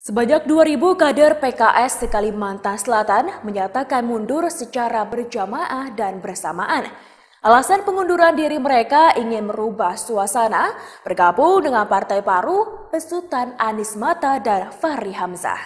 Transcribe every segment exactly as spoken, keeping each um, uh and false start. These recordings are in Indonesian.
Sebanyak dua ribu kader P K S di Kalimantan Selatan menyatakan mundur secara berjamaah dan bersamaan. Alasan pengunduran diri mereka ingin merubah suasana, bergabung dengan partai baru besutan Anies Mata dan Fahri Hamzah.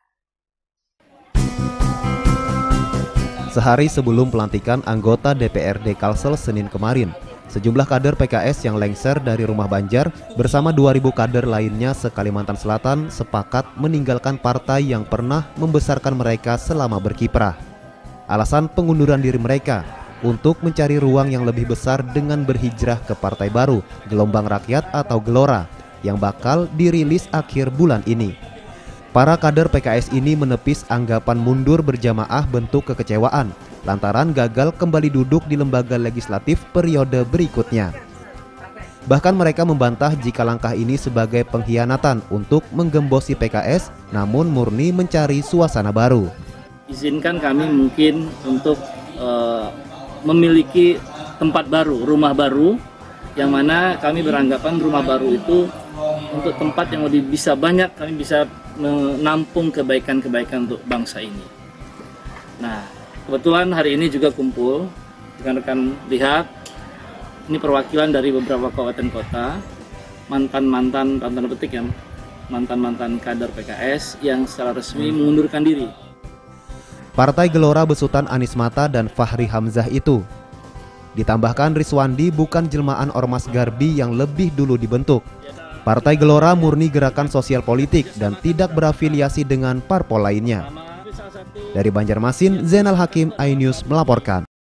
Sehari sebelum pelantikan anggota D P R D Kalsel Senin kemarin, sejumlah kader P K S yang lengser dari Rumah Banjar bersama dua ribu kader lainnya se-Kalimantan Selatan sepakat meninggalkan partai yang pernah membesarkan mereka selama berkiprah. Alasan pengunduran diri mereka untuk mencari ruang yang lebih besar dengan berhijrah ke partai baru, Gelombang Rakyat atau Gelora, yang bakal dirilis akhir bulan ini. Para kader P K S ini menepis anggapan mundur berjamaah bentuk kekecewaan lantaran gagal kembali duduk di lembaga legislatif periode berikutnya. Bahkan mereka membantah jika langkah ini sebagai pengkhianatan untuk menggembosi P K S, namun murni mencari suasana baru. Izinkan kami mungkin untuk uh, memiliki tempat baru, rumah baru, yang mana kami beranggapan rumah baru itu untuk tempat yang lebih bisa banyak, kami bisa menampung kebaikan-kebaikan untuk bangsa ini. Nah, kebetulan hari ini juga kumpul, rekan-rekan lihat, ini perwakilan dari beberapa kabupaten kota, mantan-mantan, tanda petik ya, mantan-mantan kader P K S yang secara resmi mengundurkan diri. Partai Gelora besutan Anies Mata dan Fahri Hamzah itu. Ditambahkan Rizwandi bukan jelmaan Ormas Garbi yang lebih dulu dibentuk. Partai Gelora murni gerakan sosial politik dan tidak berafiliasi dengan parpol lainnya. Dari Banjarmasin, Zainal Hakim, iNews melaporkan.